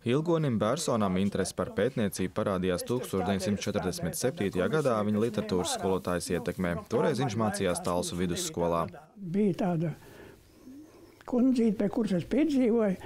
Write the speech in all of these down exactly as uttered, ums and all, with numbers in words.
Ilgonim Bērsonam interesi par pētniecību parādījās tūkstoš deviņsimt četrdesmit septītajā gadā viņa literatūras skolotājas ietekmē. Toreiz viņš mācījās Talsu vidusskolā. Bija tāda kundzīte, pie kuras es piedzīvoju,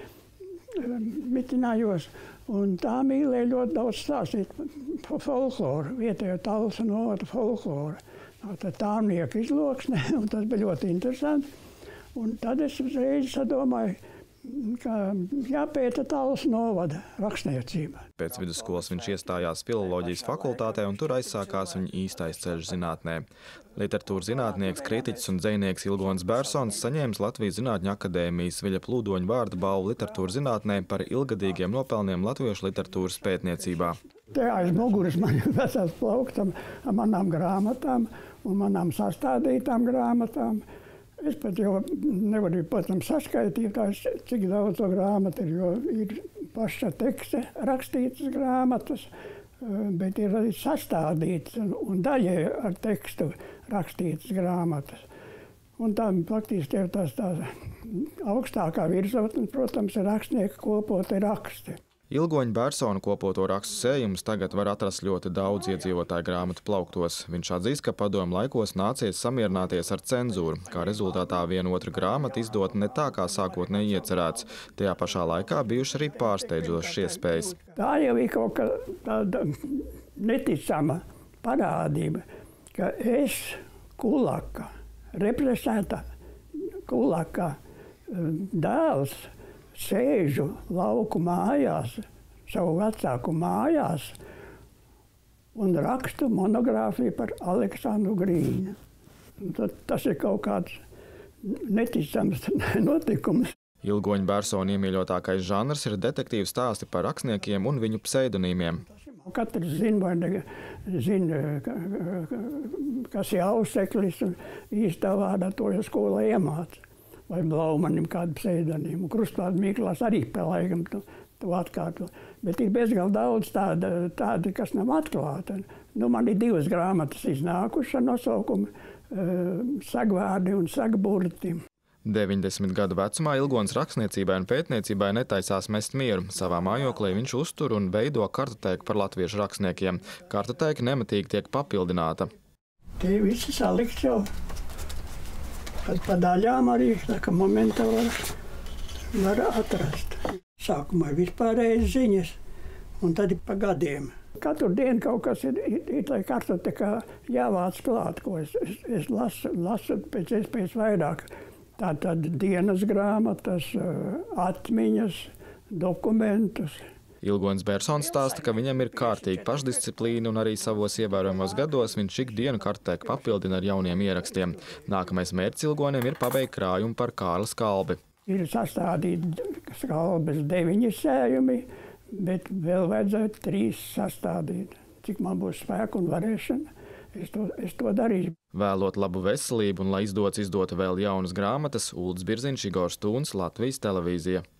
mitinājos, un tā mīlēja ļoti daudz stāstīt par folkloru, vietējo Talsu novada folkloru. Tā tāmnieku izloksne, un tas bija ļoti interesanti. Un tad es uzreiz sadomāju, ka jāpēta Talsu novada rakstniecība. Pēc vidusskolas viņš iestājās filoloģijas fakultātē, un tur aizsākās viņa īstais ceļš zinātnē. Literatūras zinātnieks, kritiķis un dzejnieks Ilgonis Bērsons saņēmis Latvijas Zinātņu akadēmijas Viļa Plūdoņa vārda balvu literatūras zinātnē par ilgadīgiem nopelniem latviešu literatūras pētniecībā. Te aiz muguras man ir vesels plaukts ar manām grāmatām un manām sastādītām grāmatām. Es pat jau nevaru, protams, saskaitīt, cik daudz to grāmatu ir, jo ir paša teksta rakstītas grāmatas, bet ir arī sastādītas un daļai ar tekstu rakstītas grāmatas. Un tā faktiski ir tās tā augstākā virsotne, protams, ir rakstnieka kopoti raksti. Ilgoņa Bērsona kopoto rakstu sējumus tagad var atrast ļoti daudz iedzīvotāju grāmatu plauktos. Viņš atzīst, ka padomu laikos nācies samierināties ar cenzūru, kā rezultātā viena otra grāmata izdota ne tā, kā sākotnēji iecerēts. Tajā pašā laikā bijuši arī pārsteidzošas iespējas. Tā jau ir kaut kā tāda neticama parādība, ka es, Kulaka, represēta Kulaka dēls, sēžu lauku mājās, savu vecāku mājās un rakstu monogrāfiju par Aleksandru Grīņu. Tas ir kaut kāds neticams notikums. Ilgoņa Bērsona iemīļotākais žanrs ir detektīvu stāsti par rakstniekiem un viņu pseidonīmiem. Katrs zina, vai zina, kas ir auseklis, un īstā vārdā to jau skolā iemāca. Vai Blaumanim kādu pseidonīmu. Krustvārds Miklās arī pēlēkam to, to atkārto. Bet ir bezgalīgi daudz tāda, tāda, kas nav atklāta. Nu, man ir divas grāmatas iznākušas ar nosaukumu uh, Sagvārdi un Sagburti. deviņdesmit gadu vecumā Ilgonis rakstniecībai un pētniecībai netaisās mest mieru. Savā mājoklī viņš uztur un veido kartotēku par latviešu rakstniekiem. Kartotēka nemitīgi tiek papildināta. Tie visi salikt jau. Kad pa daļām arī, tā kā momentā var, var atrast. Sākumā vispārējas ziņas, un tad ir pa gadiem. Katru dienu kaut kas ir, ir, ir tā kartotekā jāvāc klāt, ko es, es, es lasu, lasu pēc iespējas vairāk. Tātad dienas grāmatas, atmiņas, dokumentus. Ilgonis Bērsons stāsta, ka viņam ir kārtīga pašdisciplīna un arī savos ievērojamos gados viņš ikdienu kartotēku papildina ar jauniem ierakstiem. Nākamais mērķis Ilgonim ir pabeigt krājumu par Kārli Skalbi. Ir sastādīti Skalbes deviņi sējumi, bet vēl vajadzētu trīs sastādīt. Cik man būs spēku un varēšana, es to, es to darīšu. Vēlot labu veselību un lai izdots izdota vēl jaunas grāmatas, Ulds Birziņš, Igors Tūns, Latvijas televīzija.